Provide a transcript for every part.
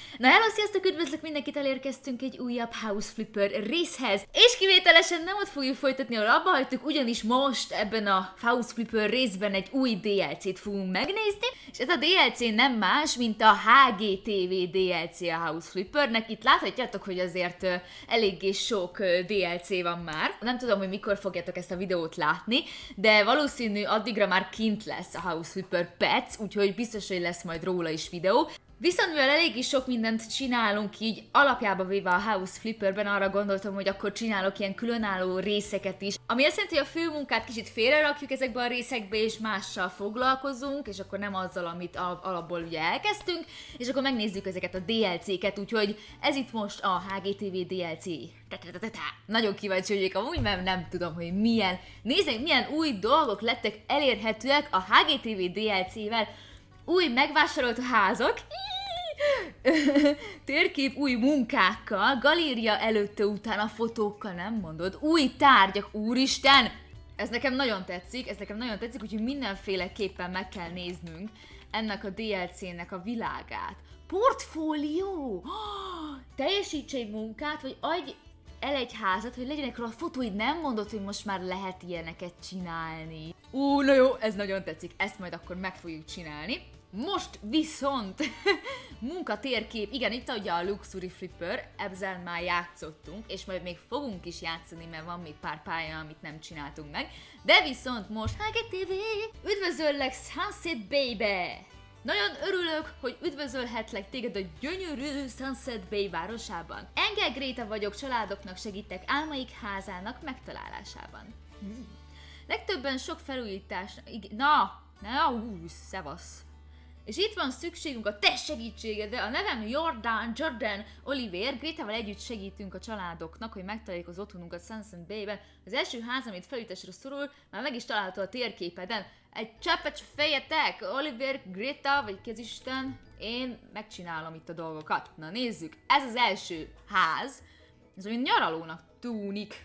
Na hello, sziasztok, üdvözlök mindenkit, elérkeztünk egy újabb House Flipper részhez. És kivételesen nem ott fogjuk folytatni, ahol abba hagytuk, ugyanis most ebben a House Flipper részben egy új DLC-t fogunk megnézni. És ez a DLC nem más, mint a HGTV DLC a House Flippernek. Itt láthatjátok, hogy azért eléggé sok DLC van már. Nem tudom, hogy mikor fogjátok ezt a videót látni, de valószínű addigra már kint lesz a House Flipper Pets, úgyhogy biztos, hogy lesz majd róla is videó. Viszont mivel eléggé sok mindent csinálunk így alapjába véve a House Flipperben, arra gondoltam, hogy akkor csinálok ilyen különálló részeket is. Ami azt jelenti, hogy a fő munkát kicsit félrerakjuk ezekbe a részekbe, és mással foglalkozunk, és akkor nem azzal, amit alapból ugye elkezdtünk, és akkor megnézzük ezeket a DLC-ket, úgyhogy ez itt most a HGTV DLC. Nagyon kíváncsi vagyok amúgy, mert nem tudom, hogy milyen új dolgok lettek elérhetőek a HGTV DLC-vel. Új megvásárolt házak, térkép új munkákkal, galéria előtte utána fotókkal, nem mondod, új tárgyak, úristen! Ez nekem nagyon tetszik, úgyhogy mindenféleképpen meg kell néznünk ennek a DLC-nek a világát. Portfólió! Teljesíts egy munkát, vagy adj el egy házat, hogy legyenek róla fotóid, nem mondod, hogy most már lehet ilyeneket csinálni. Na jó, ez nagyon tetszik, ezt majd akkor meg fogjuk csinálni. Most viszont munkatérkép, igen, itt ugye a Luxury Flipper, ezzel már játszottunk, és majd még fogunk is játszani, mert van még pár pálya, amit nem csináltunk meg. De viszont most HGTV! Üdvözöllek, Sunset Bay-be! Nagyon örülök, hogy üdvözölhetlek téged a gyönyörű Sunset Bay városában. Engel Gréta vagyok, családoknak segítek álmaik házának megtalálásában. Legtöbben sok felújítás... szevasz! És itt van szükségünk a te segítségedre, a nevem Jordan Oliver, Grétával együtt segítünk a családoknak, hogy megtaláljuk az otthonunkat Sunset Bay-ben. Az első ház, amit felújításra szorul, már meg is található a térképeden. Egy cseppet fejetek, Oliver, Gréta, vagy kezisten, én megcsinálom itt a dolgokat. Na nézzük, ez az első ház, ez olyan nyaralónak tűnik,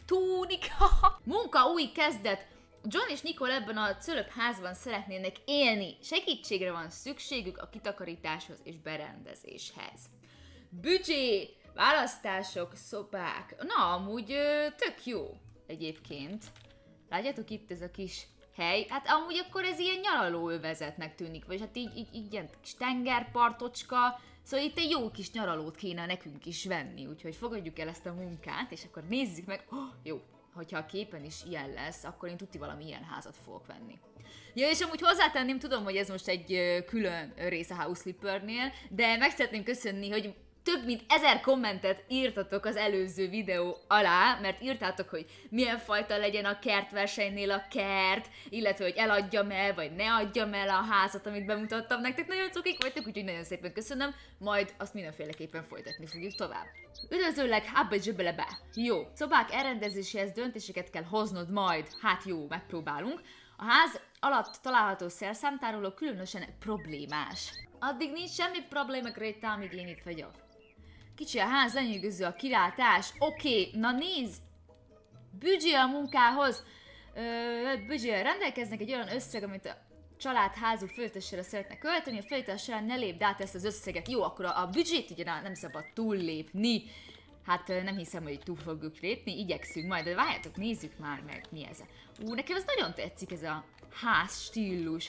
munka új kezdet. John és Nicole ebben a cölöp házban szeretnének élni. Segítségre van szükségük a kitakarításhoz és berendezéshez. Büdzsé, választások, szobák. Na, amúgy tök jó egyébként. Látjátok itt ez a kis hely? Hát amúgy akkor ez ilyen nyaralóövezetnek tűnik, vagy hát így ilyen kis tengerpartocska. Szóval itt egy jó kis nyaralót kéne nekünk is venni, úgyhogy fogadjuk el ezt a munkát, és akkor nézzük meg. Jó. Hogyha a képen is ilyen lesz, akkor én tudti valami ilyen házat fogok venni. Ja, és amúgy hozzátenném, tudom, hogy ez most egy külön rész a House Flippernél, de meg szeretném köszönni, hogy több mint 1000 kommentet írtatok az előző videó alá, mert írtátok, hogy milyen fajta legyen a kertversenynél a kert, illetve hogy eladjam el, vagy ne adjam el a házat, amit bemutattam nektek. Nagyon cukik vagytok, úgyhogy nagyon szépen köszönöm, majd azt mindenféleképpen folytatni fogjuk tovább. Üdvözöllek, abba zsöbelebe! Jó, szobák elrendezéséhez döntéseket kell hoznod majd. Hát jó, megpróbálunk. A ház alatt található szerszámtároló különösen problémás. Addig nincs semmi probléma, Gréta, amíg én itt vagyok. Kicsi a ház, lenyűgöző a kilátás. Oké, na nézd! Büdzsé a munkához. Büdzsé, rendelkeznek egy olyan összeg, amit a családházuk felújításra szeretne költeni, a felújítás során ne lépd át ezt az összeget. Jó, akkor a büdzsét ugye nem szabad túllépni. Hát nem hiszem, hogy túl fogjuk lépni, igyekszünk majd, de várjátok, nézzük már meg, mi ez. Nekem ez nagyon tetszik, ez a ház stílus.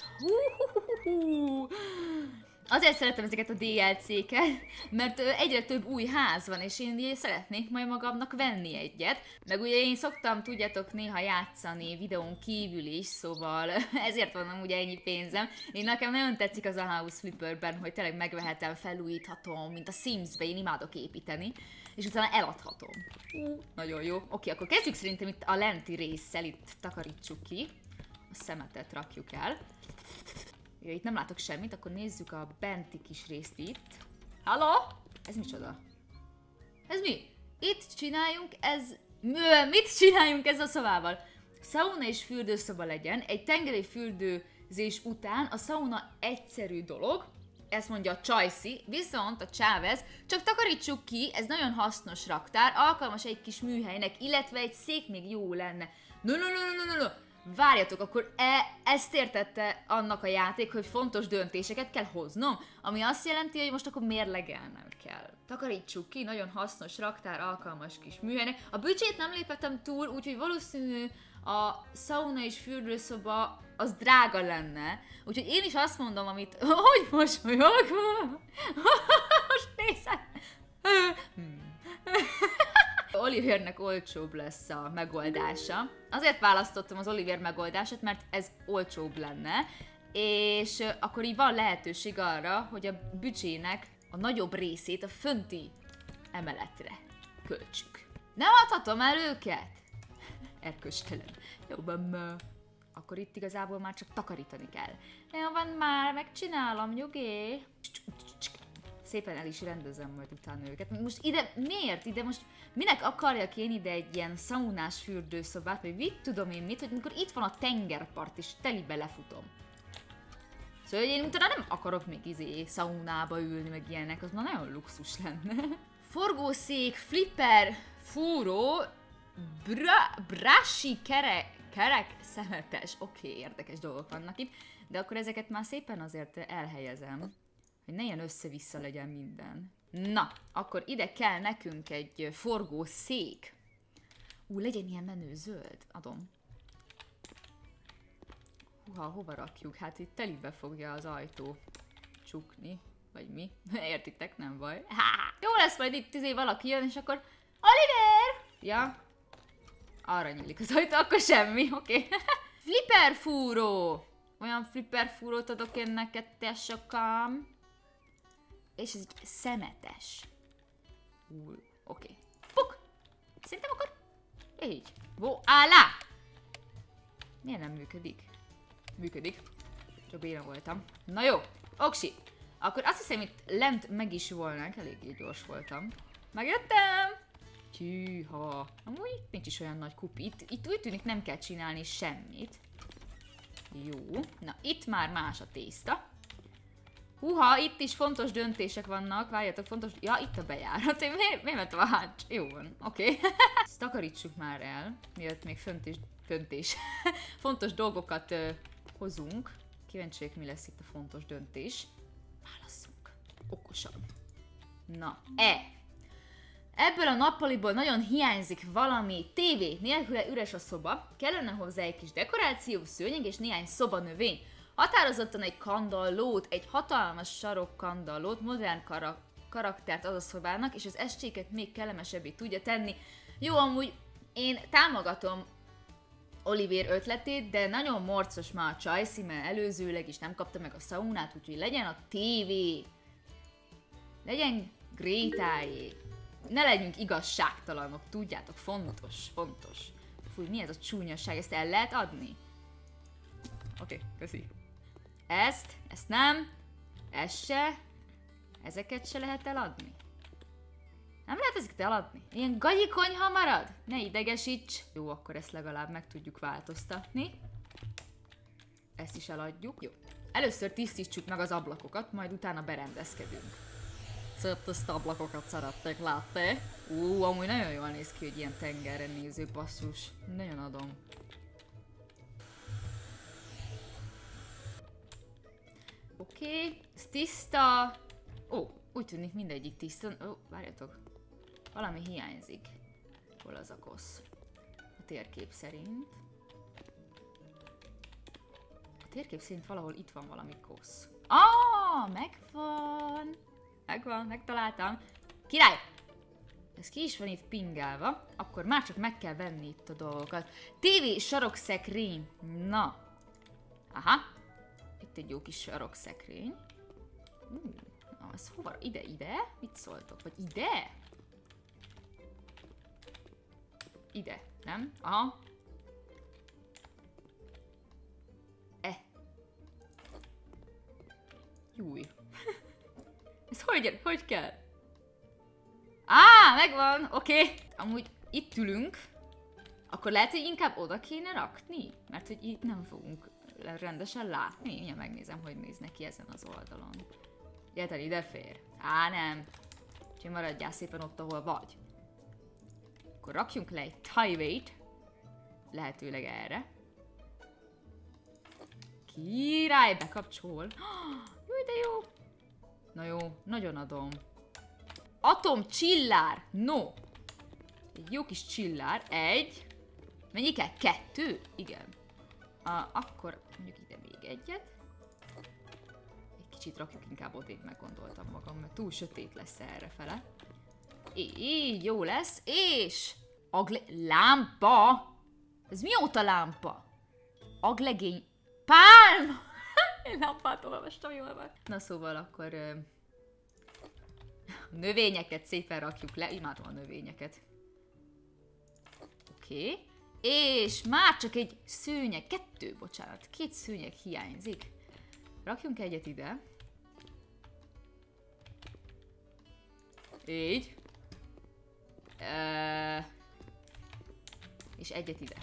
Azért szeretem ezeket a DLC-ket, mert egyre több új ház van, és én szeretnék majd magamnak venni egyet. Meg ugye én szoktam, tudjátok, néha játszani videón kívül is, szóval ezért van amúgy ennyi pénzem. Nekem nagyon tetszik az a House Flipperben, hogy tényleg megvehetem, felújíthatom, mint a Sims-be, én imádok építeni, és utána eladhatom. Nagyon jó. Oké, akkor kezdjük szerintem itt a lenti résszel, itt takarítsuk ki. A szemetet rakjuk el. Ja, itt nem látok semmit, akkor nézzük a benti kis részt itt. Halló? Ez micsoda? Ez mi? Itt csináljunk mit csináljunk ezzel a szobával? Szauna és fürdőszoba legyen. Egy tengeri fürdőzés után a szauna egyszerű dolog. Ezt mondja a Csajci, viszont a Chávez, csak takarítsuk ki, ez nagyon hasznos raktár, alkalmas egy kis műhelynek, illetve egy szék még jó lenne. No. Várjatok, akkor ezt értette annak a játék, hogy fontos döntéseket kell hoznom, ami azt jelenti, hogy most akkor mérlegelnem kell. Takarítsuk ki, nagyon hasznos raktár, alkalmas kis műhelynek. A büdzsét nem lépettem túl, úgyhogy valószínű a szauna és fürdőszoba az drága lenne. Úgyhogy én is azt mondom, amit... Hogy mosolyog? Most nézed! Olivernek olcsóbb lesz a megoldása. Azért választottam az Oliver megoldását, mert ez olcsóbb lenne, és akkor így van lehetőség arra, hogy a büdzsének a nagyobb részét a fönti emeletre költsük. Nem adhatom el őket? Erköstelen. Jó, akkor itt igazából már csak takarítani kell. Jó van már, megcsinálom, nyugi. Szépen el is rendezem majd utána őket. Most ide, miért ide most, minek akarjak én ide egy ilyen szaunás fürdőszobát, vagy mit tudom én mit, hogy amikor itt van a tengerpart és telibe lefutom. Szóval én utána nem akarok még szaunába ülni, meg ilyenek, az már nagyon luxus lenne. Forgószék, flipper, fúró, brasi kerek, szemetes. Oké, érdekes dolgok vannak itt, de akkor ezeket már szépen azért elhelyezem, hogy ne ilyen össze-vissza legyen minden. Na, akkor ide kell nekünk egy forgószék. Legyen ilyen menő zöld. Adom. Hova rakjuk? Hát itt telibe fogja az ajtó csukni. Vagy mi? Értitek? Nem baj. Jó lesz, majd itt valaki jön, és akkor... Oliver! Ja. Arra nyílik az ajtó, akkor semmi, oké. Flipperfúró! Olyan flipperfúrót adok én neked, tesókám. És ez egy szemetes. Oké. Puk! Szerintem akkor... Így. Voilá! Miért nem működik? Működik. Csak béna voltam. Na jó, oksi. Akkor azt hiszem itt lent meg is volnánk, eléggé gyors voltam. Megjöttem! Tűha. Amúgy nincs is olyan nagy kupi. Itt úgy tűnik nem kell csinálni semmit. Jó. Na, itt már más a tészta. Húha, itt is fontos döntések vannak. Várjatok, fontos... Ja, itt a bejárat. Én miért mentem a háts? Jó van, oké. Ezt takarítsuk már el, mielőtt még föntés. Fontos dolgokat hozunk. Kíváncsiak, mi lesz itt a fontos döntés. Válasszunk. Okosan. Na, ebből a nappaliból nagyon hiányzik valami. TV nélküle üres a szoba. Kellene hozzá egy kis dekoráció, szőnyeg és néhány szobanövény. Határozottan egy kandallót, egy hatalmas sarok kandallót, modern karaktert ad a szobának, és az estéket még kellemesebbé tudja tenni. Jó, amúgy én támogatom Oliver ötletét, de nagyon morcos már a csajszi, mert előzőleg is nem kapta meg a szaunát, úgyhogy legyen a tévé. Legyen Grétájé. Ne legyünk igazságtalanok, tudjátok, fontos. Fúj, mi ez a csúnyaság, ezt el lehet adni? Oké, köszi. Ezt nem, ezt se, ezeket se lehet eladni. Nem lehet ezeket eladni? Ilyen gagyi konyha marad? Ne idegesíts! Jó, akkor ezt legalább meg tudjuk változtatni. Ezt is eladjuk. Jó. Először tisztítsuk meg az ablakokat, majd utána berendezkedünk. Szép ablakokat szerették látni. Amúgy nagyon jól néz ki, hogy ilyen tengerre néző basszus. Nagyon adom. Oké, ez tiszta. Úgy tűnik mindegyik tiszta. Várjatok. Valami hiányzik. Hol az a kosz? A térkép szerint. A térkép szerint valahol itt van valami kosz. Megvan! Megtaláltam. Király! Ez ki is van itt pingálva. Akkor már csak meg kell venni itt a dolgokat. TV sarokszekrény. Na. Aha. Itt egy jó kis sarokszekrény. Ez hova? Ide? Mit szóltok? Vagy ide? Ide, nem? Aha. Júj. Ez hogy kell? Megvan, oké. Amúgy itt ülünk. Akkor lehet, hogy inkább oda kéne rakni? Mert hogy itt nem fogunk rendesen látni. Én megnézem, hogy néz neki ezen az oldalon. Gyertel, ide fér. Nem. Úgyhogy maradjál szépen ott, ahol vagy. Akkor rakjunk le egy tévét. Lehetőleg erre. Király, bekapcsol. Jó, de jó. Na jó, nagyon adom. Atom csillár. No. Egy jó kis csillár. Egy. Mennyi kell? 2? Igen. Akkor mondjuk ide még egyet. Egy kicsit rakjuk inkább odébb, meggondoltam magam, mert túl sötét lesz errefele. Így jó lesz, és... lámpa! Ez mióta lámpa? Aglegény... Pálma! Én lámpát olvastam jól van. Na szóval akkor... növényeket szépen rakjuk le. Imádom a növényeket. Oké. És már csak egy szőnyeg, 2, bocsánat, 2 szőnyeg hiányzik. Rakjunk egyet ide. Így. És egyet ide.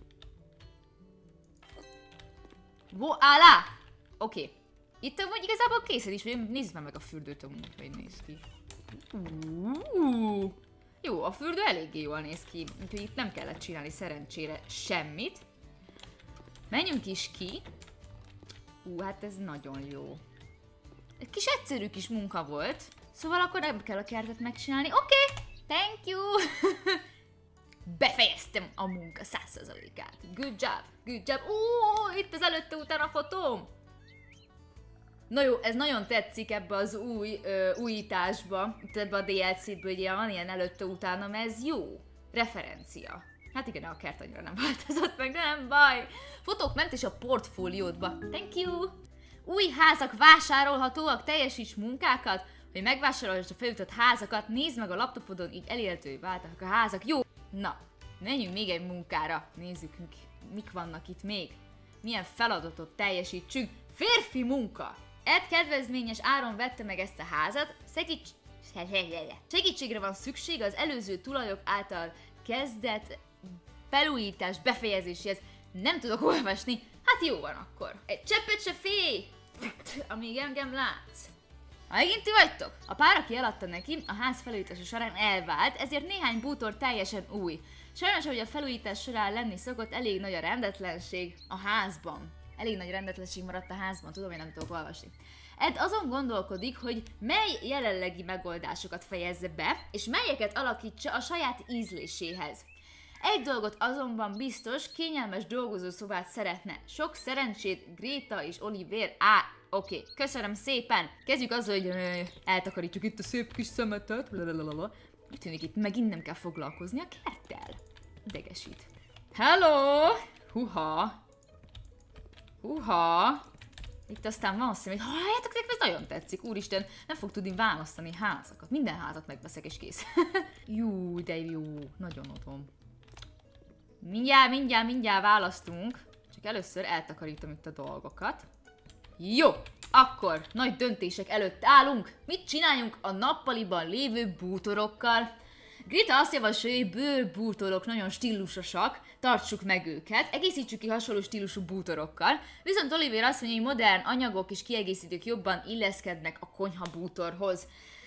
Voilà! Oké. Itt amúgy igazából készen is, vagy nézd meg a fürdőt amúgy, hogy néz ki. Jó, a fürdő eléggé jól néz ki, úgyhogy itt nem kellett csinálni szerencsére semmit. Menjünk is ki. Hát ez nagyon jó. Egy kis egyszerű kis munka volt, szóval akkor nem kell a kertet megcsinálni. Oké, thank you! Befejeztem a munka 100%-át. Good job, good job. Itt az előtte utána fotóm. Na jó, ez nagyon tetszik ebbe az új újításba, itt ebbe a DLC-ből, ugye van ilyen előtte-utána, mert ez jó referencia. Hát igen, a kert annyira nem változott meg, de nem baj. Fotók ment és a portfóliódba. Thank you! Új házak vásárolhatóak, teljesíts munkákat, hogy megvásárolj a feljutott házakat, nézd meg a laptopodon, így elérhetővé váltak a házak. Jó! Na, menjünk még egy munkára. Nézzük, mik vannak itt még. Milyen feladatot teljesítsünk. Férfi munka! Ed kedvezményes áron vette meg ezt a házat, segítségre van szükség az előző tulajok által kezdett felújítás befejezéséhez. Nem tudok olvasni, hát jó van akkor. Egy cseppet se félj, amíg engem látsz. Megint ti vagytok? A pár, aki eladta neki, a ház felújítása során elvált, ezért néhány bútor teljesen új. Sajnos, hogy a felújítás során lenni szokott, elég nagy a rendetlenség a házban. Elég nagy rendetlenség maradt a házban, tudom, én nem tudok olvasni. Ed azon gondolkodik, hogy mely jelenlegi megoldásokat fejezze be, és melyeket alakítsa a saját ízléséhez. Egy dolgot azonban biztos, kényelmes dolgozószobát szeretne. Sok szerencsét, Greta és Oliver. Oké, köszönöm szépen. Kezdjük azzal, hogy eltakarítjuk itt a szép kis szemetet. Úgy tűnik, itt megint nem kell foglalkozni a kerttel. Idegesít. Hello! Huha! Itt aztán van szem, hogy halljátok, nekem ez nagyon tetszik, úristen, nem fog tudni választani házakat. Minden házat megveszek és kész. Jú, de jó, nagyon adom. Mindjárt választunk. Csak először eltakarítom itt a dolgokat. Jó, akkor nagy döntések előtt állunk. Mit csináljunk a nappaliban lévő bútorokkal? Greta azt javasolja, hogy bőrbútorok nagyon stílusosak, tartsuk meg őket, egészítsük ki hasonló stílusú bútorokkal, viszont Oliver azt mondja, hogy modern anyagok és kiegészítők jobban illeszkednek a konyha bútorhoz.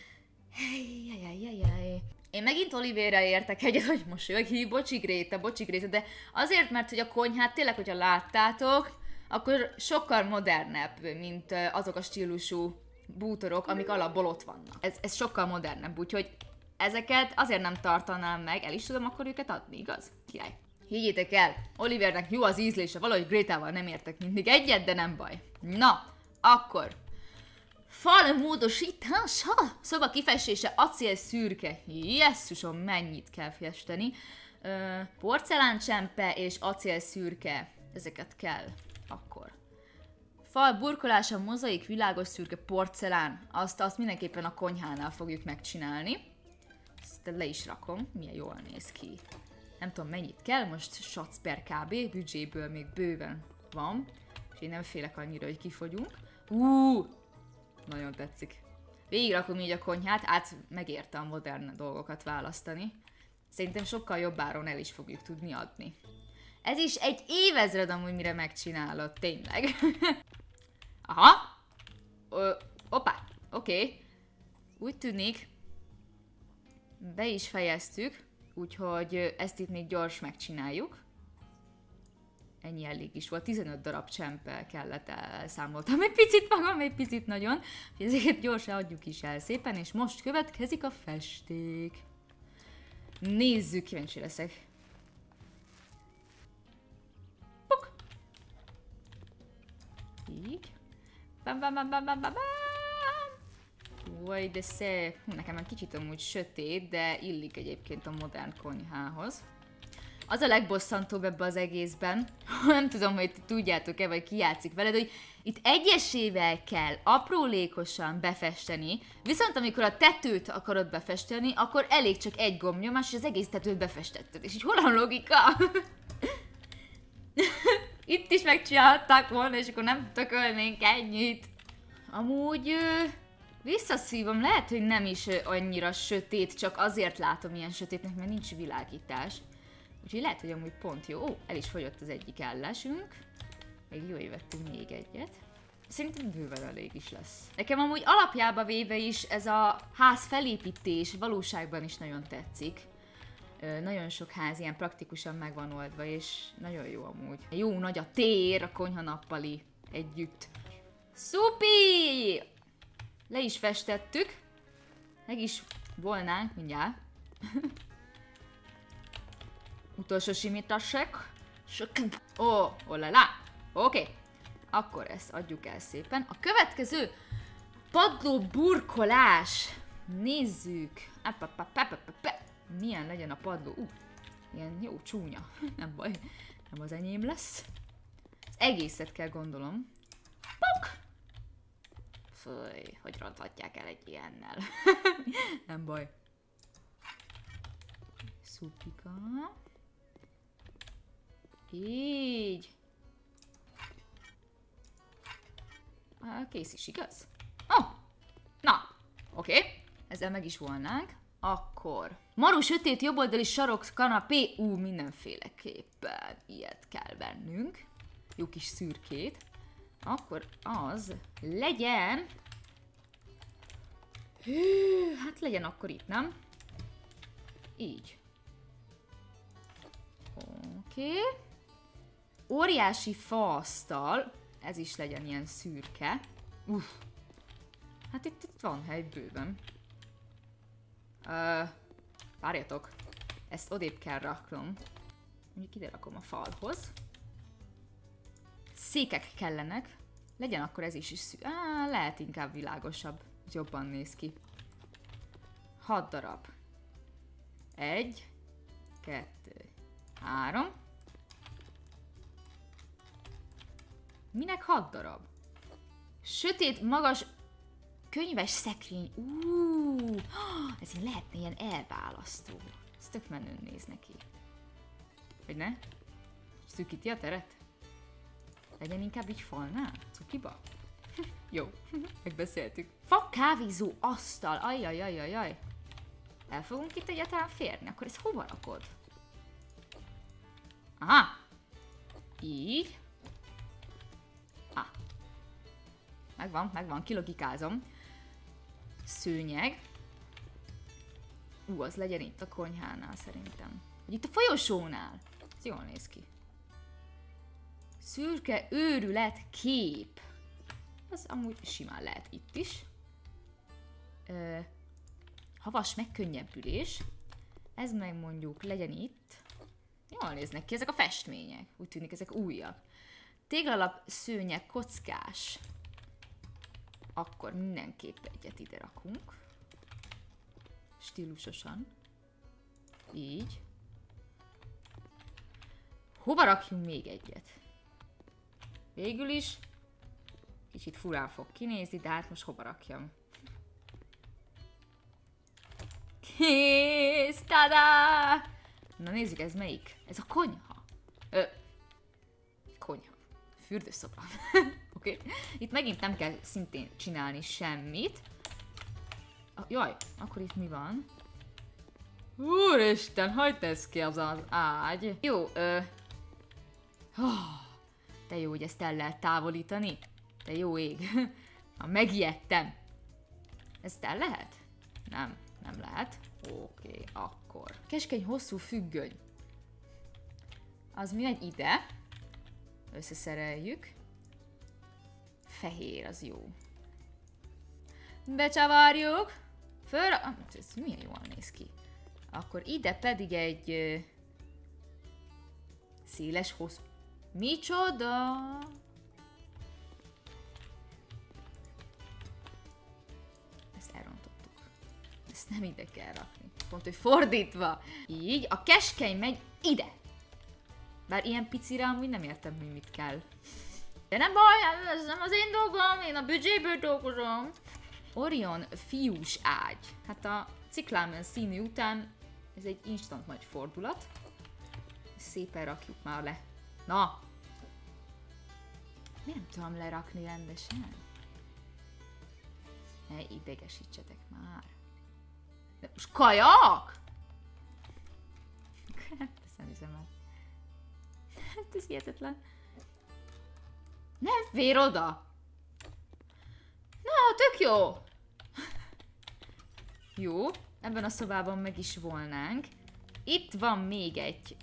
Én megint Oliverrel értek egyet, hogy mosolyog, bocsi Greta, de azért, mert hogy a konyhát tényleg, hogyha láttátok, akkor sokkal modernebb, mint azok a stílusú bútorok, amik alapból ott vannak. Ez sokkal modernebb, úgyhogy ezeket azért nem tartanám meg, el is tudom akkor őket adni, igaz? Király. Higgyétek el, Olivernek jó az ízlése, valahogy Grétával nem értek mindig egyet, de nem baj. Na, akkor. Fal módosítása, szoba kifestése, acél szürke. Jesszusom, mennyit kell festeni. Porceláncsempe és acél szürke. Ezeket kell. Akkor. Fal burkolása, mozaik, világos szürke, porcelán. Azt mindenképpen a konyhánál fogjuk megcsinálni. Ezt le is rakom, milyen jól néz ki. Nem tudom mennyit kell, most sac per kb. Büdzséből még bőven van. És én nem félek annyira, hogy kifogyunk. Nagyon tetszik. Végigrakom így a konyhát, megérte a modern dolgokat választani. Szerintem sokkal jobb áron el is fogjuk tudni adni. Ez is egy évezred amúgy, mire megcsinálod, tényleg. Aha. Hoppá, oké. Úgy tűnik, be is fejeztük, úgyhogy ezt itt még gyors megcsináljuk. ennyi elég is volt, 15 darab csempe kellett, elszámoltam egy picit magam, egy picit nagyon, ezeket gyorsan adjuk is el szépen, és most következik a festék. Nézzük, kíváncsi leszek. Puk! Így. Bam, bam, bam, bam, bam, bam. Uaj, de szép. Nekem egy kicsit amúgy sötét, de illik egyébként a modern konyhához. Az a legbosszantóbb ebbe az egészben, nem tudom, hogy tudjátok-e, vagy ki játszik veled, hogy itt egyesével kell aprólékosan befesteni, viszont amikor a tetőt akarod befesteni, akkor elég csak egy gombnyomás, és az egész tetőt befestetted. És így hol a logika? Itt is megcsinálták volna, és akkor nem tökölnénk ennyit. Amúgy visszaszívom, lehet, hogy nem is annyira sötét, csak azért látom ilyen sötétnek, mert nincs világítás. Úgyhogy lehet, hogy amúgy pont jó. Ó, el is fogyott az egyik állásunk. Még jó, hogy vettünk még egyet. Szerintem bőven elég is lesz. Nekem amúgy alapjába véve is ez a ház felépítés valóságban is nagyon tetszik. Nagyon sok ház ilyen praktikusan meg van oldva, és nagyon jó amúgy. Jó nagy a tér, a konyha-nappali együtt. Szupi! Le is festettük. Meg is volnánk mindjárt. Utolsó simítassák. Ó, olala. Oké. Akkor ezt adjuk el szépen. A következő padló burkolás. Nézzük. Milyen legyen a padló? Ilyen jó csúnya. Nem baj. Nem az enyém lesz. Az egészet kell gondolom. Puk! Fúj, hogy ronthatják el egy ilyennel. Nem baj. Szupika. Így. Kész is, igaz? Oh! Na, oké. Ezzel meg is volnánk. Akkor. Maru sötét jobboldali sarok kanapé. Mindenféleképpen ilyet kell vennünk. Jó kis szürkét. Akkor az legyen... Hű, hát legyen akkor itt, nem? Így. Oké. Óriási faasztal. Ez is legyen ilyen szürke. Hát itt van hely bőven. Várjatok. Ezt odébb kell raknom. Mondjuk ide rakom a falhoz. Székek kellenek. Legyen akkor ez is lehet inkább világosabb. Jobban néz ki. 6 darab. 1, 2, 3. Minek 6 darab? Sötét, magas, könyves szekrény. Ez így lehetne ilyen elválasztó. Ez tök menőn néz neki. Vagy ne? Szűkíti a teret? Legyen inkább így falnál? Cukiba? Jó, megbeszéltük. Fa kávézó asztal. Ajjajajajaj. El fogunk itt egyáltalán férni? Akkor ezt hova rakod? Aha. Így. Megvan, kilogikázom. Szőnyeg. Az legyen itt a konyhánál szerintem. Vagy itt a folyosónál. Ez jól néz ki. Szürke őrület kép. Az amúgy simán lehet itt is. Havas megkönnyebbülés. Ez meg mondjuk legyen itt. Jól néznek ki ezek a festmények. Úgy tűnik ezek újak. Téglalap szőnyeg kockás. Akkor mindenképp egyet ide rakunk. Stílusosan. Így. Hova rakjunk még egyet? Végül is kicsit furán fog kinézni, de hát most hova rakjam? Kész! Tada! Na nézzük, ez melyik? Ez a konyha. Konyha. Fürdőszoba. Oké. Itt megint nem kell szintén csinálni semmit. Jaj, akkor itt mi van? Úristen, hagyd ezt ki az ágy. Jó, de jó, hogy ezt el lehet távolítani. De jó ég. Megijedtem. Ezt el lehet? Nem lehet. Oké, akkor. Keskeny, hosszú függöny. Az mi megy ide? Összeszereljük. Fehér, az jó. Becsavarjuk. Föl... Ez milyen jól néz ki. Akkor ide pedig egy... széles hosszú... Micsoda? Ezt elrontottuk. Ezt nem ide kell rakni. Pont, hogy fordítva. Így, a keskeny megy ide. Bár ilyen picire amúgy nem értem, hogy mit kell. De nem baj, ez nem az én dolgom, én a büdzséből dolgozom. Orion fiús ágy. Hát a ciklámen színű után ez egy instant nagy fordulat. Szépen rakjuk már le. Na! Miért nem tudom lerakni rendesen? Ne idegesítsetek már. De most kajak? Ezt nem hiszem el. Hát ez hihetetlen. Nem fér oda! Na, tök jó! Jó, ebben a szobában meg is volnánk. Itt van még egy...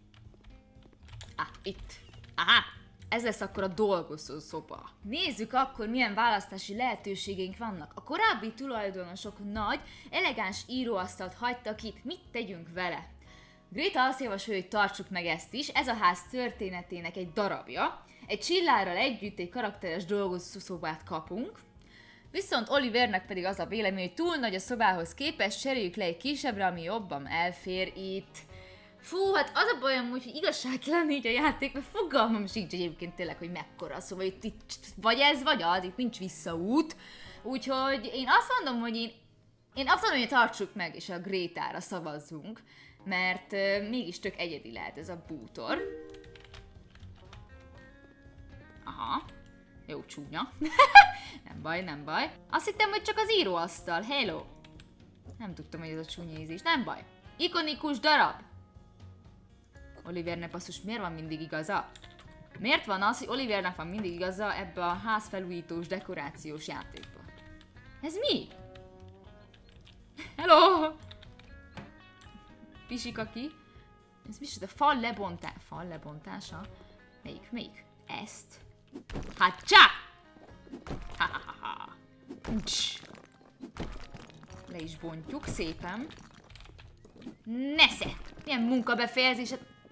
itt. Aha! Ez lesz akkor a dolgozó szoba. Nézzük akkor, milyen választási lehetőségeink vannak. A korábbi tulajdonosok nagy, elegáns íróasztalt hagytak itt. Mit tegyünk vele? Greta azt javasolja, hogy tartsuk meg ezt is. Ez a ház történetének egy darabja. Egy csillárral együtt egy karakteres dolgozó szobát kapunk. Viszont Olivernek pedig az a vélemény, hogy túl nagy a szobához képest, cseréljük le egy kisebbre, ami jobban elfér itt. Fú, hát az a bajom, hogy igazságtalan így a játék, mert fogalmam sincs egyébként tényleg, hogy mekkora, szóval itt vagy ez, vagy az, itt nincs visszaút. Úgyhogy én azt mondom, hogy én azt mondom, hogy tartsuk meg, és a Grétára szavazzunk, mert mégis tök egyedi lehet ez a bútor. Aha, jó csúnya. Nem baj, nem baj. Azt hittem, hogy csak az íróasztal, hello. Nem tudtam, hogy ez a csúnya ízés, nem baj. Ikonikus darab. Olivernek basszus, miért van mindig igaza? Miért van az, hogy Olivernek van mindig igaza ebbe a házfelújítós, dekorációs játékba? Ez mi? Hello! Pisikaki. Ez micsoda? Fal lebontása? Melyik? Ezt? Hát csá! Ha-ha-ha-ha. Le is bontjuk szépen. Nesze! Milyen munkabefejezés!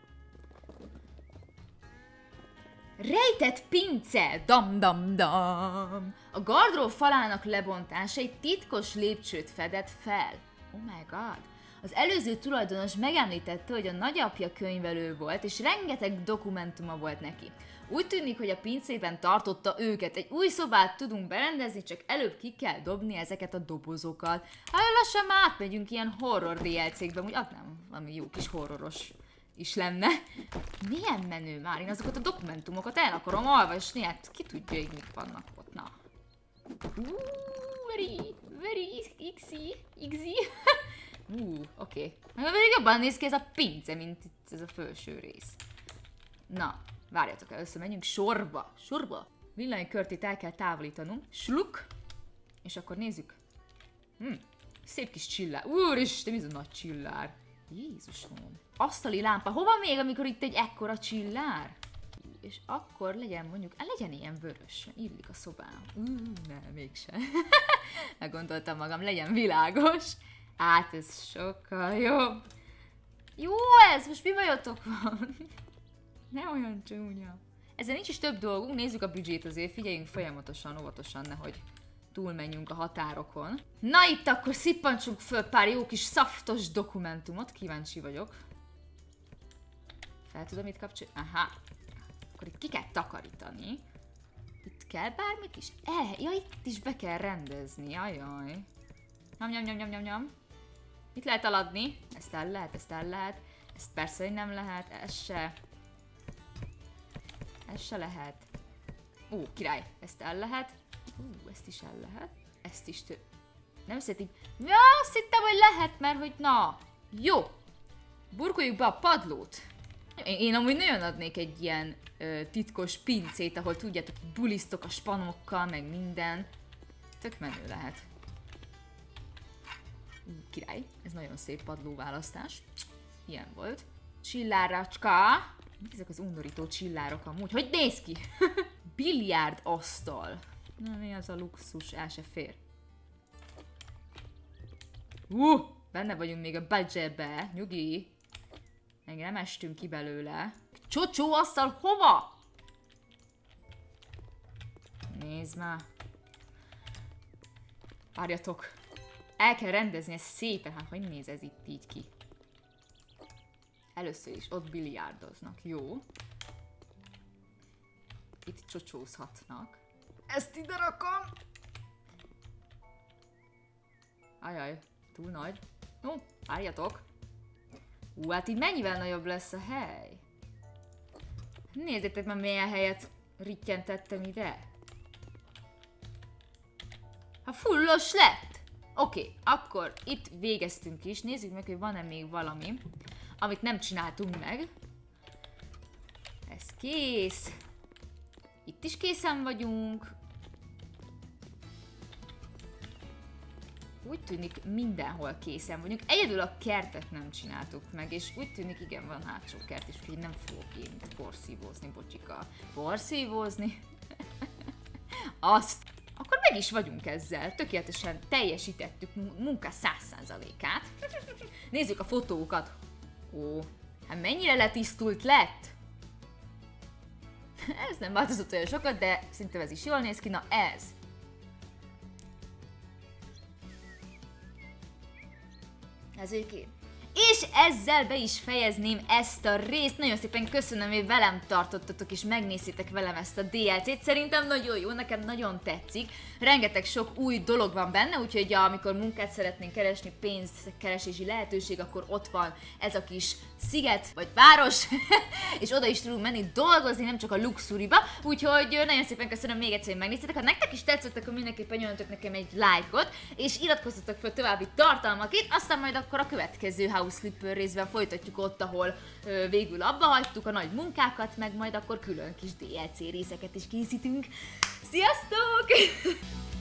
Rejtett pince! Dam-dam-dam! A gardrób falának lebontása egy titkos lépcsőt fedett fel. Oh my god! Az előző tulajdonos megemlítette, hogy a nagyapja könyvelő volt, és rengeteg dokumentuma volt neki. Úgy tűnik, hogy a pincében tartotta őket. Egy új szobát tudunk berendezni, csak előbb ki kell dobni ezeket a dobozokat. Hát lassan már átmegyünk ilyen horror DLC-kbe, úgy adnám valami jó kis horroros is lenne. Milyen menő már, én azokat a dokumentumokat el akarom olvasni, hát ki tudja, hogy mik vannak ott, na. Very XY. Oké. Még jobban néz ki ez a pince, mint itt ez a felső rész. Na, várjatok el, összemegyünk sorba. Villanykörtét el kell távolítanunk. Sluk. És akkor nézzük. Szép kis csillár. Úristen, mi ez a nagy csillár? Jézusom. Asztali lámpa. Hova még, amikor itt egy ekkora csillár? És akkor legyen mondjuk, legyen ilyen vörös, illik a szobám. Nem, mégsem. Meggondoltam magam, legyen világos. Hát ez sokkal jobb. Jó ez, most mi bajotok van? Nem olyan csúnya. Ezzel nincs is több dolgunk, nézzük a büdzsét azért, figyeljünk folyamatosan, óvatosan, nehogy túlmenjünk a határokon. Na itt akkor szippantsunk föl pár jó kis szaftos dokumentumot, kíváncsi vagyok. Fel tudom itt kapcsolni? Aha. Akkor itt ki kell takarítani. Itt kell bármit is? Ja, itt is be kell rendezni, ajaj. Nyom. Mit lehet aladni? Ezt el lehet. Ezt persze, hogy nem lehet, ez se lehet. Király, ezt el lehet. Ezt is el lehet. Ezt is nem szeretik. Ja, azt hittem, hogy lehet, mert hogy na. Jó. Burkoljuk be a padlót. Én amúgy nagyon adnék egy ilyen titkos pincét, ahol tudjátok, bulisztok a spanokkal, meg minden. Tök menő lehet. Király, ez nagyon szép padlóválasztás. Ilyen volt. Csilláracska. Mik ezek az undorító csillárok amúgy? Hogy néz ki? Biliárd asztal. Na mi az a luxus? El se fér. Benne vagyunk még a budgetbe. Nyugi. Még nem estünk ki belőle. Csocsó asztal hova? Nézd már. Várjatok. El kell rendezni ezt szépen. Hát hogy néz ez itt így ki? Először is ott biliárdoznak. Jó. Itt csocsózhatnak. Ezt ide rakom. Ajaj, túl nagy. No, várjatok. Hát így mennyivel nagyobb lesz a hely? Nézzétek már, milyen helyet rittyentettem ide. Ha fullos lett. Oké, akkor itt végeztünk is. Nézzük meg, hogy van-e még valami, amit nem csináltunk meg. Ez kész. Itt is készen vagyunk. Úgy tűnik, mindenhol készen vagyunk. Egyedül a kertet nem csináltuk meg, és úgy tűnik, igen, van hátsó kert is, úgyhogy nem fogok én porszívózni, bocsika. Porszívózni? Azt. Akkor meg is vagyunk ezzel. Tökéletesen teljesítettük munka 100%-át. Nézzük a fotókat. Ó, hát mennyire letisztult lett? Ez nem változott olyan sokat, de szerintem ez is jól néz ki. Na ez. Ez őké. És ezzel be is fejezném ezt a részt. Nagyon szépen köszönöm, hogy velem tartottatok és megnéztétek velem ezt a DLC-t. Szerintem nagyon jó, nekem nagyon tetszik. Rengeteg sok új dolog van benne, úgyhogy amikor munkát szeretnénk keresni, pénzkeresési lehetőség, akkor ott van ez a kis sziget, vagy város, és oda is tudunk menni dolgozni, nem csak a luxuriba. Úgyhogy nagyon szépen köszönöm még egyszer, hogy megnéztétek. Ha nektek is tetszett, akkor mindenképpen nyomjatok nekem egy lájkot, és iratkozzatok fel további tartalmakért, aztán majd akkor a következő House Flipper részben folytatjuk ott, ahol végül abba hagytuk a nagy munkákat, meg majd akkor külön kis DLC részeket is készítünk. Sziasztok!